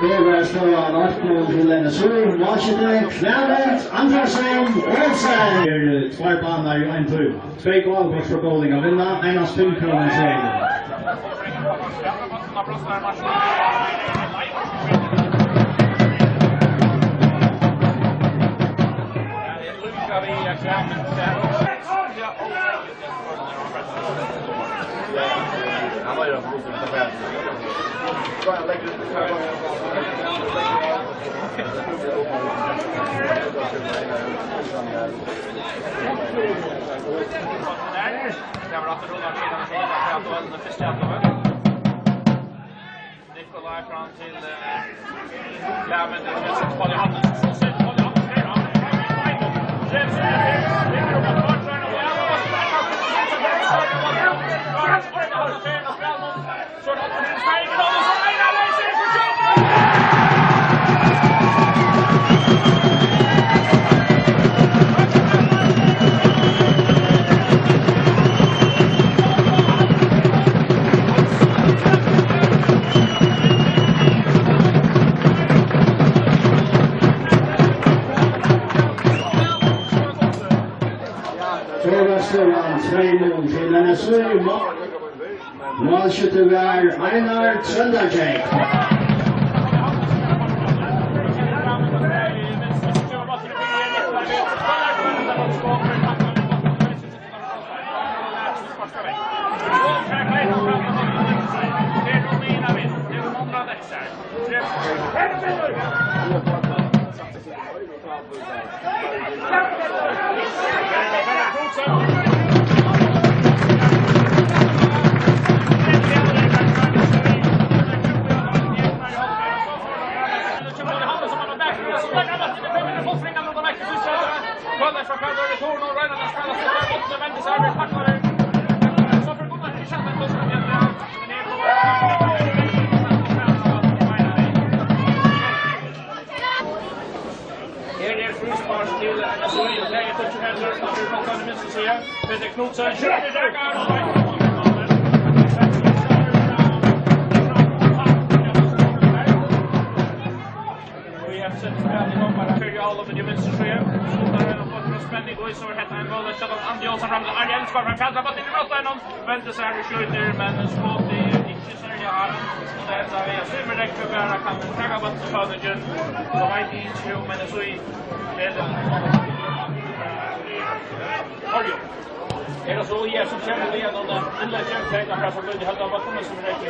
Över står Arsenal till NSU, Washington, Clement, Andersson, Olsen. Två banor i en tur. Två goal för bowling av vinna, en av spelkronan säger. Nikolaj fram till Clement Överståran 2-0 till NSU. Målskytte är Einar Trönderjäk. Knutsen all over the venstre side. Där är det fått spänning och så heter han goal shot av Andy Olsen från Arjen skor från Kaltra på till brotten och väntar sig att skjuter men skott i inte så ja. Där så vi super direkt för att kan tagga bort Söderjön. Så vet inte hur men så i det. Arjen. Är det så igen som känner det igen då den där kämpen där för att hålla bort med som direkt.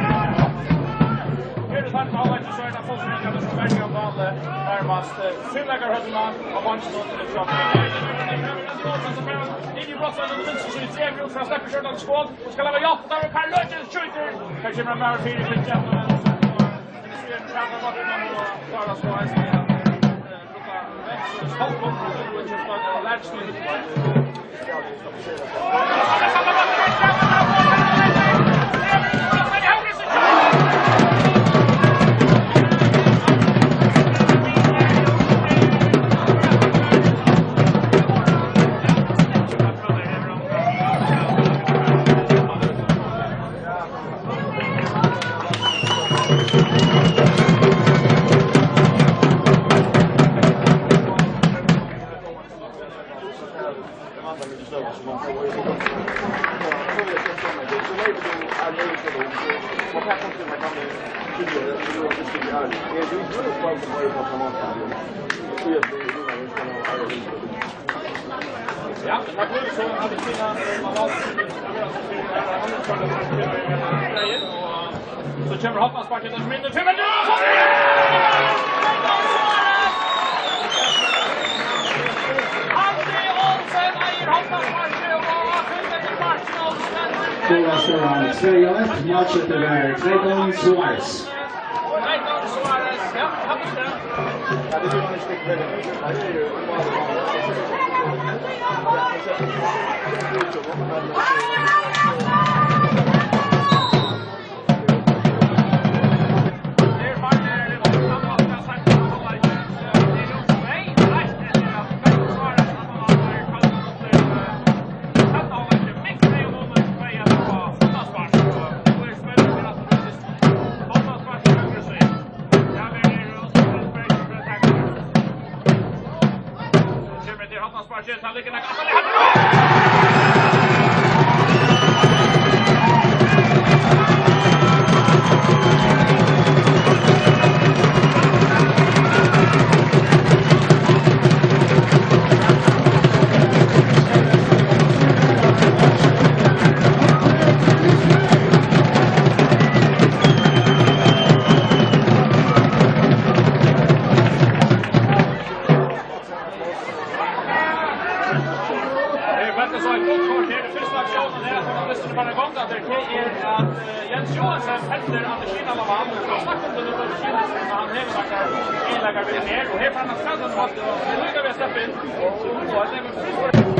Här är det alla inte så är det folk som kan så välja av alla närmast fyllläggar hödlarna och vanstånd till fram. In i brotten och det så i tre minuter från släpper skjortan till skål. Ska leva hjälp där och Karl Lötjens skjuter. Kanske med mer fyra i skjutjämn. Det ser ut att det var och klara så här. Stockholm och just att Latchfield. Ja, tack för så att vi så kommer hoppas på den mindre 5 minuter. Andy Olsen är hoppas på Överståran 2-1, matchet över Clayton Suarez. Clayton Suarez, ja, hoppas det. Ja, det blir en styck Ja, Sanchez, han ligger nära. Jens Johansson händer Anders Kinal av han och snackar om det på Kinal men han häver backar inläggar vid ner och här framåt kan han vara det lyckas vi släppa in och det är precis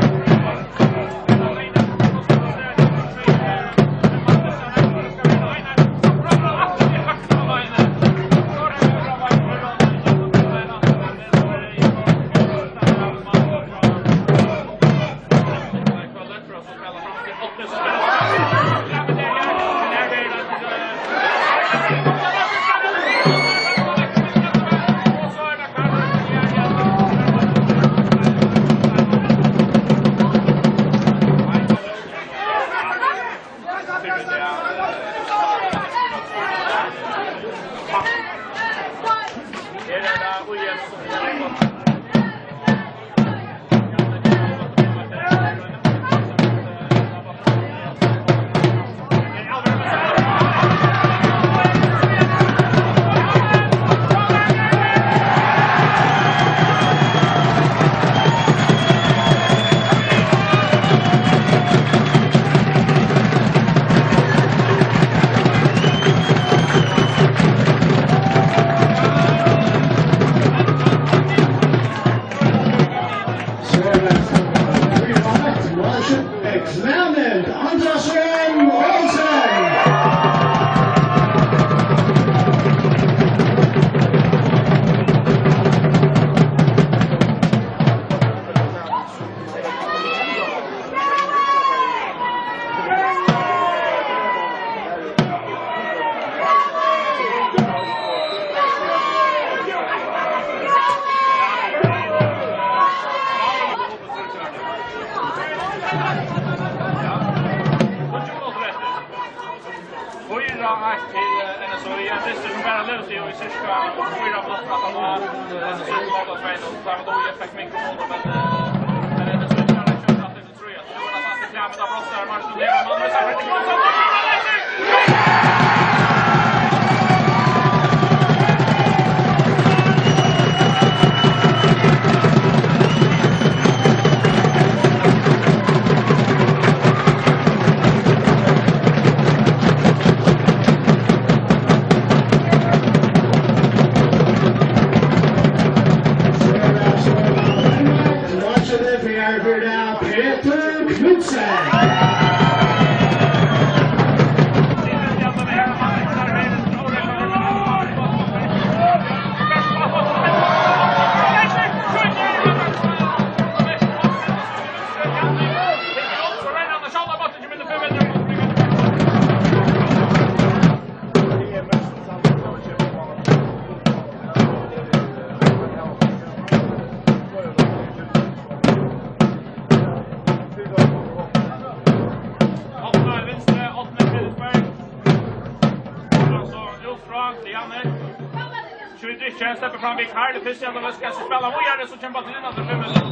släpper fram Vik här. Det finns ändå att ska spela vidare så kämpar till innan det kommer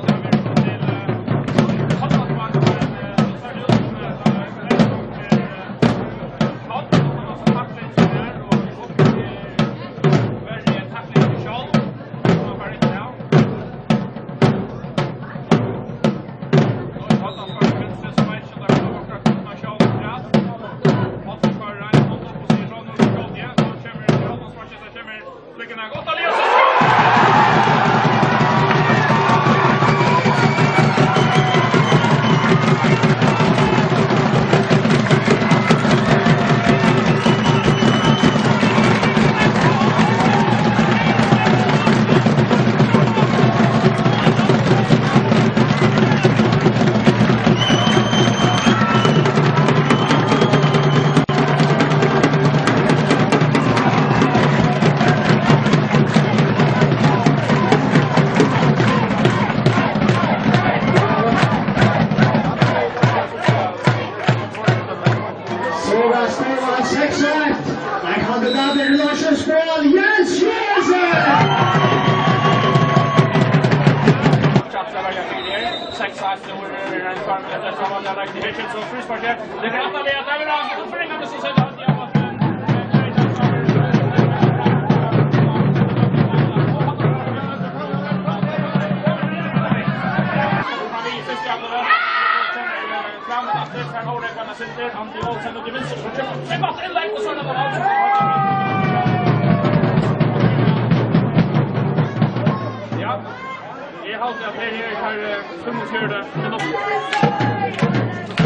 Vid så frisparket. Det kan att det är bra. Förringande så sätter han igen mot Andy Olsen och Vincer som köper gott inlägg och sådana där. Ja. Jag har att det här 45 minuter.